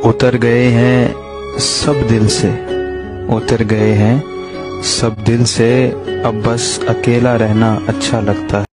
उतर गए हैं सब दिल से, उतर गए हैं सब दिल से, अब बस अकेला रहना अच्छा लगता है।